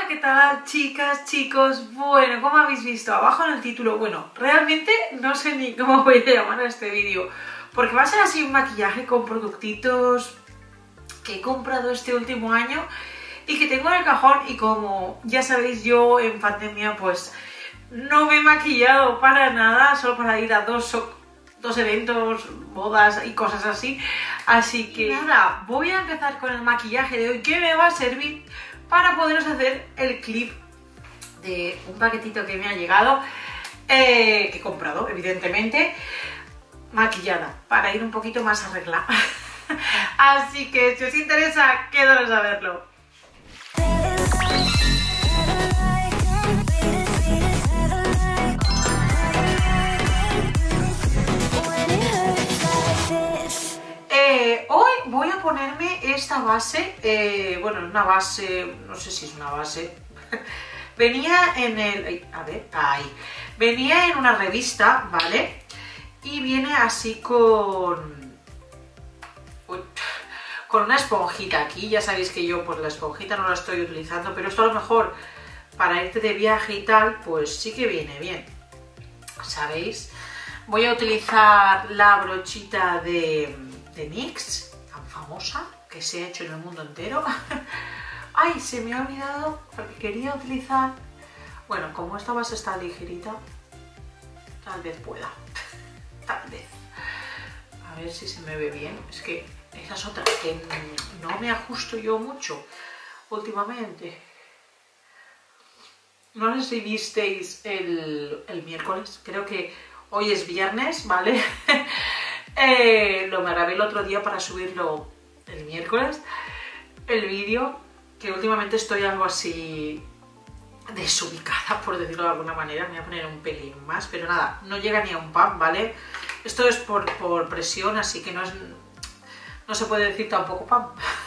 ¿qué tal, chicas, chicos? Bueno, como habéis visto abajo en el título, bueno, realmente no sé ni cómo voy a llamar a este vídeo, porque va a ser así un maquillaje con productitos que he comprado este último año y que tengo en el cajón, y como ya sabéis, yo en pandemia pues no me he maquillado para nada, solo para ir a dos eventos, bodas y cosas así. Así que nada, voy a empezar con el maquillaje de hoy, que me va a servir para poderos hacer el clip de un paquetito que me ha llegado, que he comprado, evidentemente, maquillada, para ir un poquito más arreglada. Así que si os interesa, quedaros a verlo. Hoy voy a ponerme esta base, bueno, una base, no sé si es una base, venía en el, a ver, ahí, venía en una revista, ¿vale? Y viene así con una esponjita aquí. Ya sabéis que yo pues la esponjita no la estoy utilizando, pero esto a lo mejor para irte de viaje y tal, pues sí que viene bien, ¿sabéis? Voy a utilizar la brochita de NYX, tan famosa, que se ha hecho en el mundo entero. Ay, se me ha olvidado, porque quería utilizar, bueno, como esta base está ligerita, tal vez pueda, tal vez. A ver si se me ve bien. Es que esa es otra, que no me ajusto yo mucho últimamente. No sé si visteis el miércoles, creo que hoy es viernes, ¿vale? Lo me grabé el otro día para subirlo el miércoles, el vídeo, que últimamente estoy algo así desubicada, por decirlo de alguna manera. Me voy a poner un pelín más, pero nada, no llega ni a un pan, ¿vale? Esto es por presión, así que no se puede decir tampoco pan.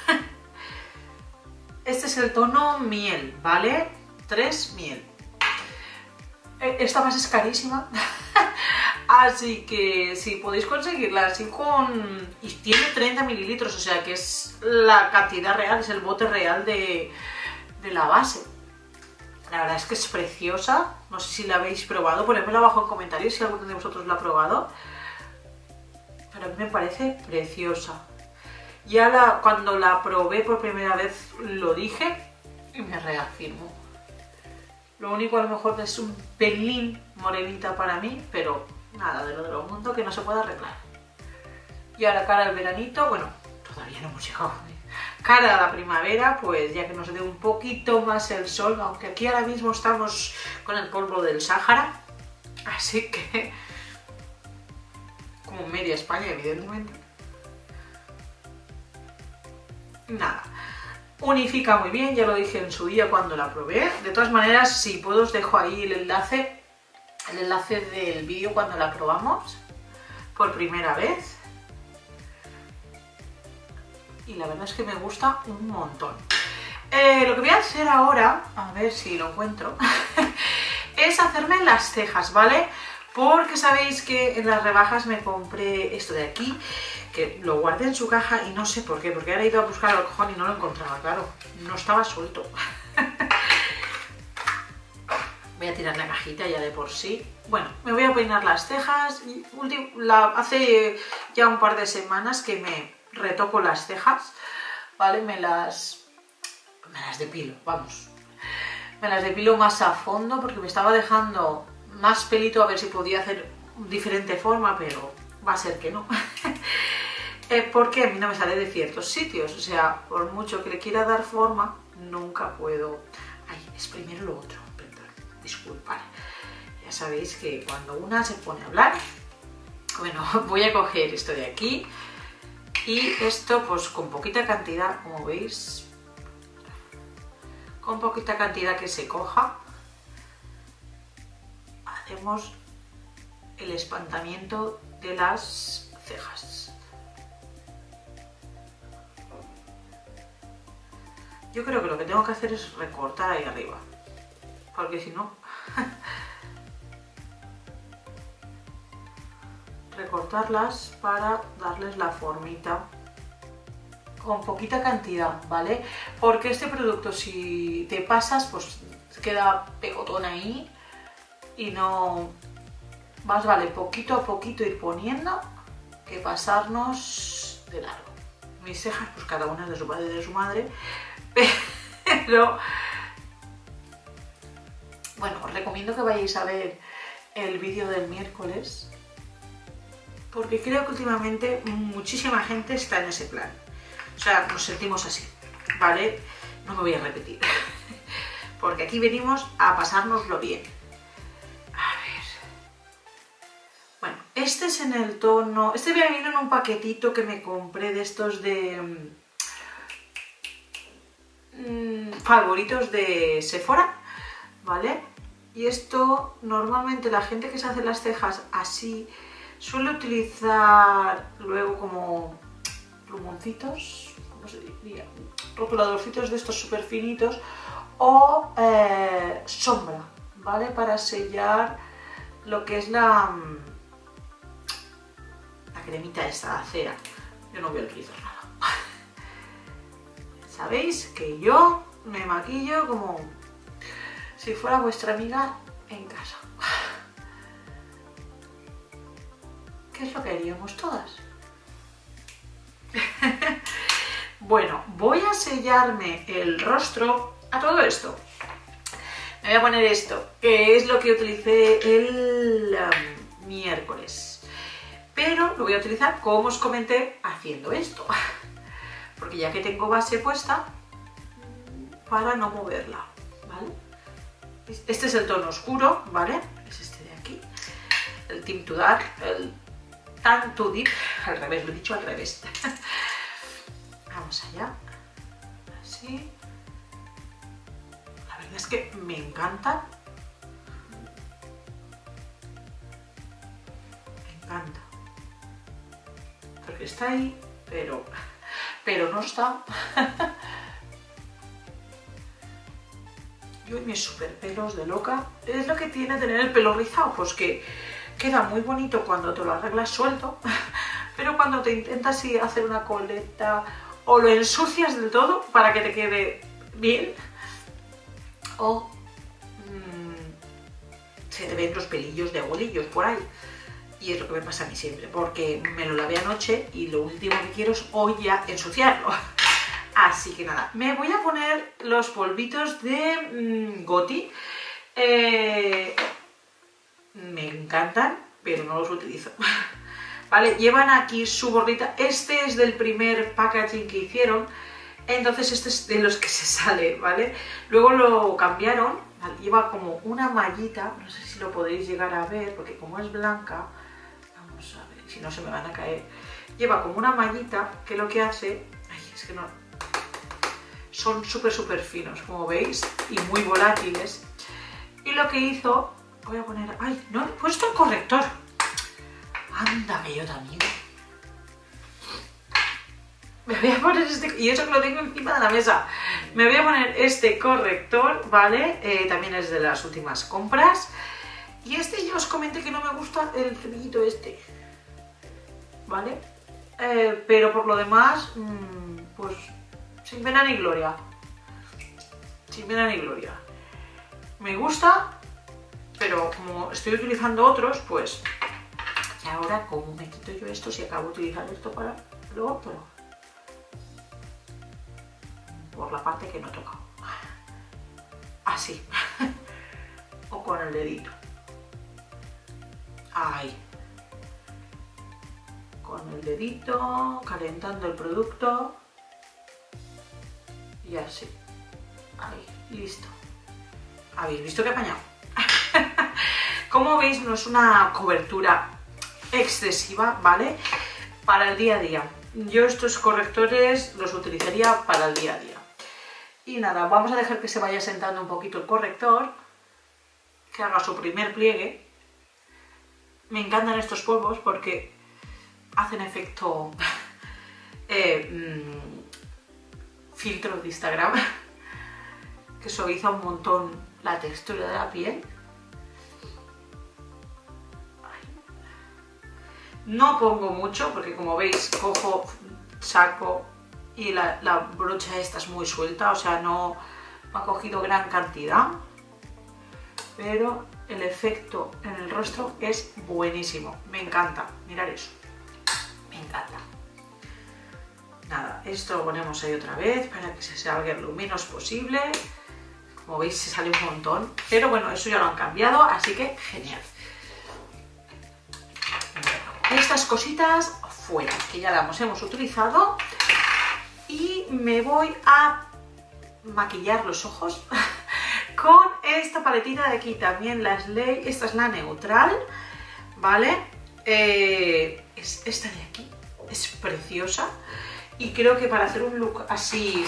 Este es el tono miel, ¿vale? 3 miel. Esta base es carísima. Así que si podéis conseguirla así con... Y tiene 30 mililitros, o sea que es la cantidad real, es el bote real de la base. La verdad es que es preciosa. No sé si la habéis probado, ponedmelo abajo en comentarios si alguno de vosotros la ha probado. Pero a mí me parece preciosa. Ya cuando la probé por primera vez lo dije y me reafirmo. Lo único a lo mejor es un pelín morenita para mí, pero nada del otro mundo que no se pueda arreglar. Y ahora cara al veranito, bueno, todavía no hemos llegado. Cara a la primavera, pues ya que nos dé un poquito más el sol, aunque aquí ahora mismo estamos con el polvo del Sáhara, así que como media España, evidentemente. Nada, unifica muy bien, ya lo dije en su día cuando la probé. De todas maneras, si puedo os dejo ahí el enlace del vídeo cuando la probamos por primera vez. Y la verdad es que me gusta un montón. Lo que voy a hacer ahora, a ver si lo encuentro, es hacerme las cejas, ¿vale? Porque sabéis que en las rebajas me compré esto de aquí, que lo guardé en su caja y no sé por qué, porque ahora he ido a buscar al cajón y no lo encontraba, claro, no estaba suelto. Voy a tirar la cajita ya de por sí. Bueno, me voy a peinar las cejas. Hace ya un par de semanas que me retoco las cejas, ¿vale? Me las depilo, vamos. Me las depilo más a fondo porque me estaba dejando más pelito, a ver si podía hacer diferente forma, pero va a ser que no. Porque a mí no me sale de ciertos sitios, o sea, por mucho que le quiera dar forma, nunca puedo. Ay, es primero lo otro, perdón, disculpad. Ya sabéis que cuando una se pone a hablar, bueno, voy a coger esto de aquí y esto pues con poquita cantidad, como veis, con poquita cantidad que se coja, hacemos el espantamiento de las cejas. Yo creo que lo que tengo que hacer es recortar ahí arriba, porque si no... recortarlas para darles la formita con poquita cantidad, ¿vale? Porque este producto, si te pasas, pues queda pegotón ahí y no... Más vale poquito a poquito ir poniendo que pasarnos de largo. Mis cejas, pues cada una de su padre y de su madre, pero bueno, os recomiendo que vayáis a ver el vídeo del miércoles, porque creo que últimamente muchísima gente está en ese plan. O sea, nos sentimos así, ¿vale? No me voy a repetir, porque aquí venimos a pasárnoslo bien. A ver. Bueno, este es en el tono... Este me vino en un paquetito que me compré de estos de... favoritos de Sephora, ¿vale? Y esto, normalmente la gente que se hace las cejas así, suele utilizar luego como plumoncitos, ¿cómo se diría? Rotuladorcitos de estos súper finitos o sombra, ¿vale? Para sellar lo que es la cremita esta, la cera. Yo no voy a utilizar nada. Sabéis que yo me maquillo como si fuera vuestra amiga en casa. ¿Qué es lo que haríamos todas? Bueno, voy a sellarme el rostro a todo esto. Me voy a poner esto, que es lo que utilicé el miércoles. Pero lo voy a utilizar, como os comenté, haciendo esto. Porque ya que tengo base puesta, para no moverla, ¿vale? Este es el tono oscuro, ¿vale? Es este de aquí. El Tint to Dark, el Tan to Deep, al revés, lo he dicho al revés. Vamos allá. Así. La verdad es que me encanta. Me encanta. Porque está ahí, pero no está. Yo y mis super pelos de loca. Es lo que tiene tener el pelo rizado, pues que queda muy bonito cuando te lo arreglas suelto, pero cuando te intentas hacer una coleta o lo ensucias del todo para que te quede bien, o se te ven los pelillos de bolillos por ahí. Y es lo que me pasa a mí siempre, porque me lo lavé anoche y lo último que quiero es hoy ya ensuciarlo. Así que nada, me voy a poner los polvitos de Goti. Me encantan, pero no los utilizo. Vale, llevan aquí su bordita. Este es del primer packaging que hicieron, entonces este es de los que se sale, ¿vale? Luego lo cambiaron, ¿vale? Lleva como una mallita, no sé si lo podéis llegar a ver, porque como es blanca, vamos a ver, si no se me van a caer. Lleva como una mallita que lo que hace, ay, es que no, son súper finos, como veis, y muy volátiles. Y lo que hizo, voy a poner, ay, no he puesto el corrector. Anda, que yo también. Me voy a poner este, y eso que lo tengo encima de la mesa. Me voy a poner este corrector, ¿vale? También es de las últimas compras. Y este yo os comenté que no me gusta el cepillito este, ¿vale? Pero por lo demás, pues sin pena ni gloria. Sin pena ni gloria. Me gusta, pero como estoy utilizando otros, pues... Y ahora, ¿cómo me quito yo esto si acabo de utilizar esto para lo otro? Por la parte que no he tocado. Así. O con el dedito. Ahí. Con el dedito, calentando el producto. Y así. Ahí, listo. ¿Habéis visto que he apañado? Como veis, no es una cobertura excesiva, ¿vale? Para el día a día. Yo estos correctores los utilizaría para el día a día. Y nada, vamos a dejar que se vaya sentando un poquito el corrector, que haga su primer pliegue. Me encantan estos polvos porque hacen efecto filtro de Instagram, que suaviza un montón la textura de la piel. No pongo mucho porque, como veis, cojo, saco y la brocha esta es muy suelta, o sea, no ha cogido gran cantidad, pero el efecto en el rostro es buenísimo, me encanta, mirad eso, me encanta. Nada, esto lo ponemos ahí otra vez para que se salga lo menos posible. Como veis se sale un montón, pero bueno, eso ya lo han cambiado, así que genial. Bueno, estas cositas fuera, que ya las hemos utilizado, y me voy a maquillar los ojos con esta paletita de aquí, también la Slay, esta es la neutral, ¿vale? Es esta de aquí, es preciosa. Y creo que para hacer un look así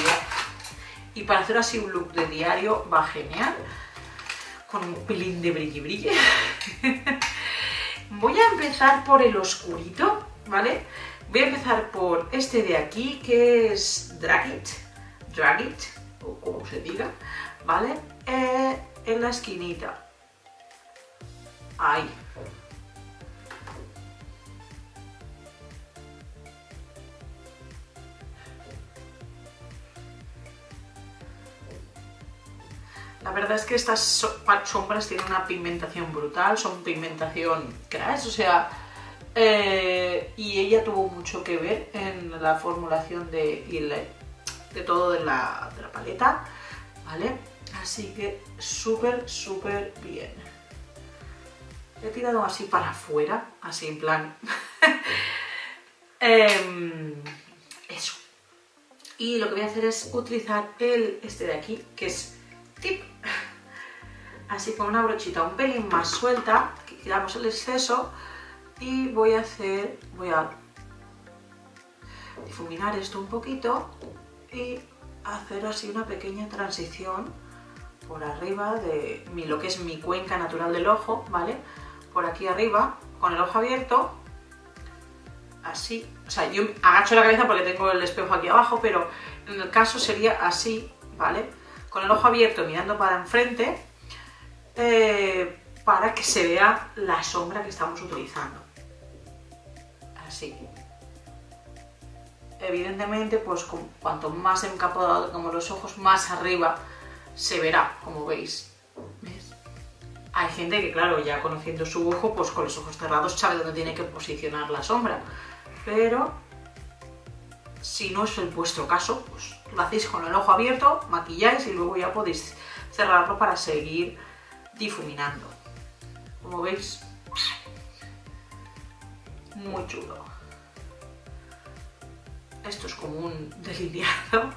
un look de diario va genial, con un pelín de brilli brilli. Voy a empezar por el oscurito, ¿vale? Voy a empezar por este de aquí, que es Drag It, o como se diga, ¿vale? En la esquinita. Ahí. La verdad es que estas sombras tienen una pigmentación brutal, son pigmentación crash, o sea, y ella tuvo mucho que ver en la formulación de todo de la paleta, ¿vale? Así que súper, súper bien. He tirado así para afuera, así en plan... eso. Y lo que voy a hacer es utilizar este de aquí, que es tip, así con una brochita un pelín más suelta, que quitamos el exceso, y voy a difuminar esto un poquito y hacer así una pequeña transición por arriba de lo que es mi cuenca natural del ojo, ¿vale? Por aquí arriba, con el ojo abierto, así, o sea, yo agacho la cabeza porque tengo el espejo aquí abajo, pero en el caso sería así, ¿vale? Con el ojo abierto mirando para enfrente, para que se vea la sombra que estamos utilizando. Así. Evidentemente, pues cuanto más encapotado como los ojos, más arriba se verá, como veis. ¿Ves? Hay gente que, claro, ya conociendo su ojo, pues con los ojos cerrados sabe dónde tiene que posicionar la sombra. Pero si no es el vuestro caso, pues lo hacéis con el ojo abierto, maquilláis y luego ya podéis cerrarlo para seguir difuminando. Como veis, muy chulo. Esto es como un delineado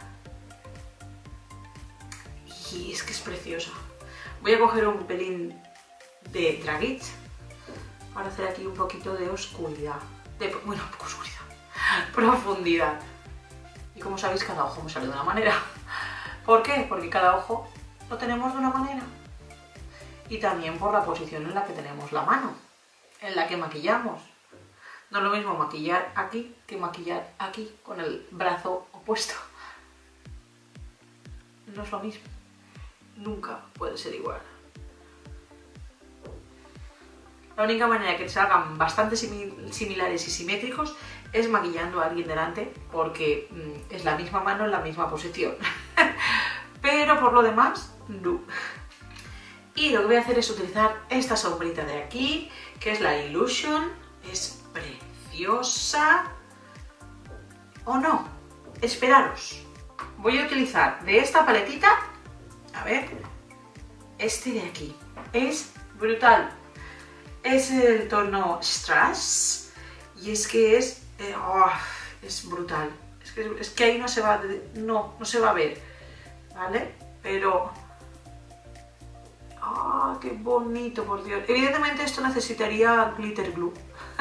y es que es preciosa. Voy a coger un pelín de Drag It para hacer aquí un poquito de oscuridad, bueno, un poco oscuridad, profundidad. Y como sabéis, cada ojo me sale de una manera. ¿Por qué? Porque cada ojo lo tenemos de una manera. Y también por la posición en la que tenemos la mano, en la que maquillamos. No es lo mismo maquillar aquí que maquillar aquí con el brazo opuesto. No es lo mismo. Nunca puede ser igual. La única manera que salgan bastante similares y simétricos es maquillando a alguien delante, porque es la misma mano en la misma posición. Pero por lo demás, no. Y lo que voy a hacer es utilizar esta sombrita de aquí, que es la Illusion. Es preciosa. ¿O no? Esperaros. Voy a utilizar de esta paletita, a ver, este de aquí. Es brutal. Es el tono Strass y es que es brutal. Es que ahí no se va, no se va a ver, ¿vale? Pero qué bonito, por Dios. Evidentemente esto necesitaría glitter glue,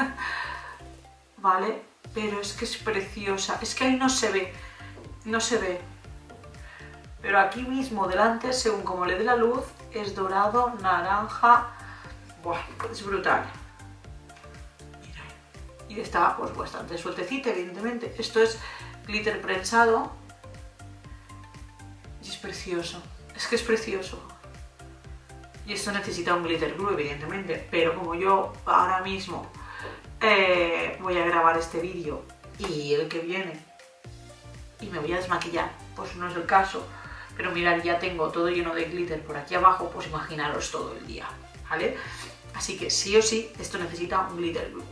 ¿vale? Pero es que es preciosa. Es que ahí no se ve, no se ve. Pero aquí mismo delante, según como le dé la luz, es dorado, naranja. Buah, es brutal. Mira. Y está pues bastante sueltecita, evidentemente. Esto es glitter prensado. Y es precioso. Es que es precioso. Y esto necesita un glitter glue, evidentemente. Pero como yo ahora mismo voy a grabar este vídeo y el que viene y me voy a desmaquillar, pues no es el caso. Pero mirad, ya tengo todo lleno de glitter por aquí abajo, pues imaginaros todo el día, ¿vale? Así que sí o sí, esto necesita un glitter glue.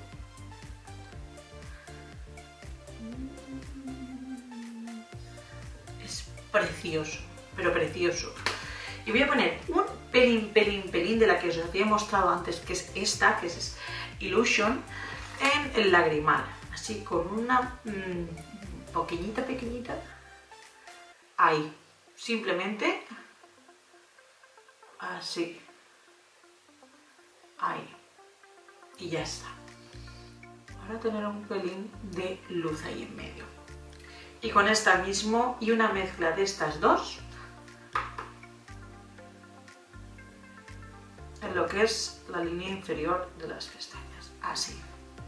Es precioso, pero precioso. Y voy a poner un pelín de la que os había mostrado antes, que es esta, que es Illusion, en el lagrimal. Así, con una pequeñita, ahí. Simplemente así, ahí, y ya está. Ahora tener un pelín de luz ahí en medio. Y con esta mismo y una mezcla de estas dos, en lo que es la línea inferior de las pestañas, así.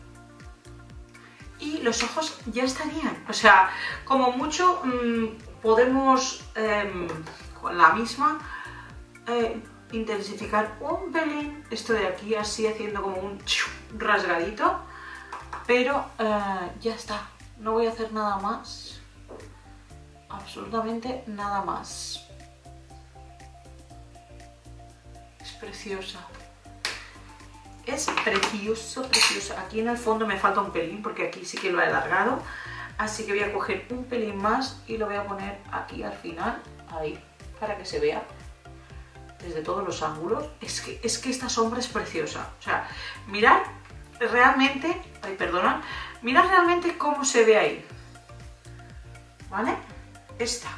Y los ojos ya estarían, o sea, como mucho podemos con la misma intensificar un pelín esto de aquí, así haciendo como un rasgadito, pero ya está, no voy a hacer nada más, absolutamente nada más. Es preciosa. Es preciosa. Aquí en el fondo me falta un pelín porque aquí sí que lo he alargado. Así que voy a coger un pelín más y lo voy a poner aquí al final, ahí, para que se vea desde todos los ángulos. Es que esta sombra es preciosa. O sea, mirad realmente, mirad realmente cómo se ve ahí. ¿Vale? Esta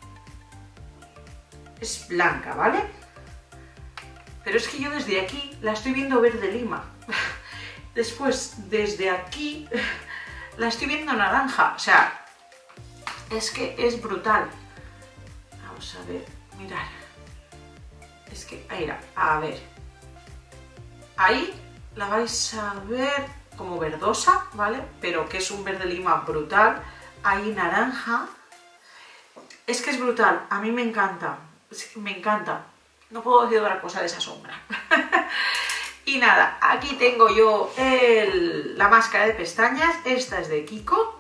es blanca, ¿vale? Pero es que yo desde aquí la estoy viendo verde lima. Después, desde aquí, la estoy viendo naranja. O sea, es que es brutal. Vamos a ver, mirad. Es que, ahí, a ver. Ahí la vais a ver como verdosa, ¿vale? Pero que es un verde lima brutal. Ahí naranja. Es que es brutal. A mí me encanta. Me encanta. No puedo decir otra cosa de esa sombra. Y nada, aquí tengo yo la máscara de pestañas. Esta es de Kiko.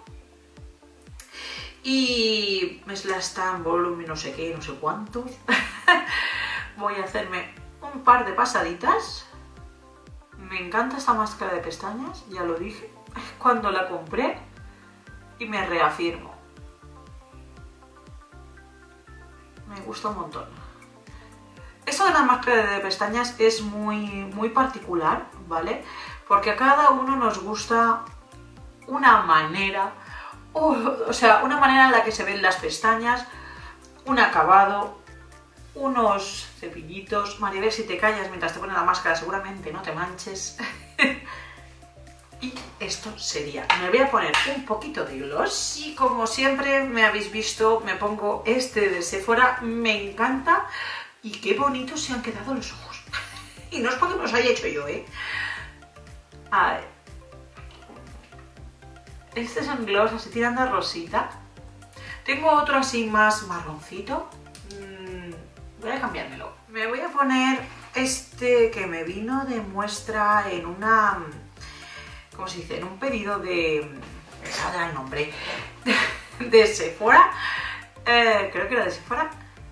Y es la Stan Volume no sé qué, no sé cuántos. Voy a hacerme un par de pasaditas. Me encanta esta máscara de pestañas, ya lo dije cuando la compré. Y me reafirmo. Me gusta un montón. Esto de la máscara de pestañas es muy particular, ¿vale? Porque a cada uno nos gusta una manera, o sea, una manera en la que se ven las pestañas, un acabado, unos cepillitos. Maribel, si te callas mientras te pones la máscara seguramente no te manches. Y esto sería. Me voy a poner un poquito de gloss y como siempre me habéis visto, me pongo este de Sephora, me encanta. Y qué bonitos se han quedado los ojos. Y no es porque me los haya hecho yo, ¿eh? A ver. Este es un gloss así tirando a rosita. Tengo otro así más marroncito. Voy a cambiármelo. Me voy a poner este que me vino de muestra en una... ¿Cómo se dice? En un pedido de... Me saldrá el nombre. De Sephora. Creo que era de Sephora.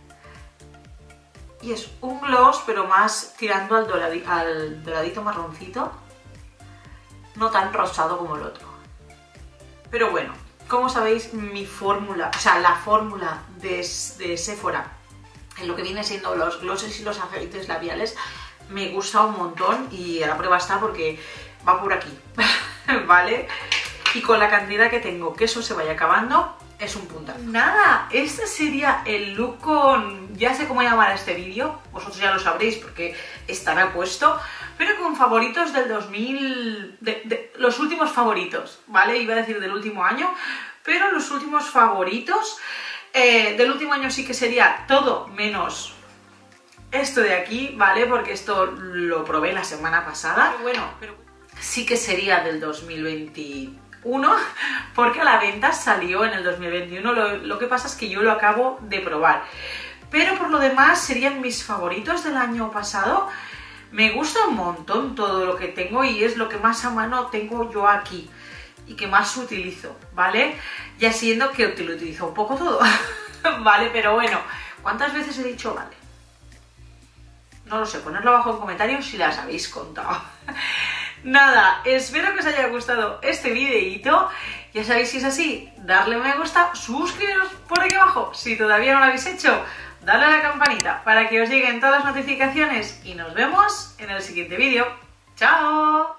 Y es un gloss, pero más tirando al doradito marroncito. No tan rosado como el otro. Pero bueno, como sabéis, mi fórmula, o sea, la fórmula de Sephora, en lo que viene siendo los glosses y los aceites labiales, me gusta un montón y a la prueba está porque va por aquí, ¿vale? Y con la cantidad que tengo, que eso se vaya acabando, es un puntazo. Nada, este sería el look con... Ya sé cómo llamar a este vídeo, vosotros ya lo sabréis porque estará puesto, pero con favoritos del 2000... los últimos favoritos, ¿vale? Iba a decir del último año, pero los últimos favoritos del último año sí que sería todo menos esto de aquí, ¿vale? Porque esto lo probé la semana pasada. Pero sí que sería del 2021, porque a la venta salió en el 2021, lo que pasa es que yo lo acabo de probar. Pero por lo demás serían mis favoritos del año pasado. Me gusta un montón todo lo que tengo y es lo que más a mano tengo yo aquí. y que más utilizo, ¿vale? Ya siendo que te lo utilizo un poco todo, ¿vale? Pero bueno, ¿cuántas veces he dicho vale? No lo sé, ponedlo abajo en comentarios si las habéis contado. Nada, espero que os haya gustado este videíto. Ya sabéis, si es así, darle me gusta, suscribiros por aquí abajo si todavía no lo habéis hecho, darle a la campanita para que os lleguen todas las notificaciones y nos vemos en el siguiente vídeo. ¡Chao!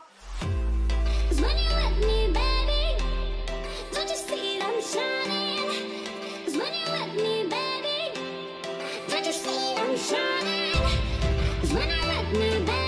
When I let me back.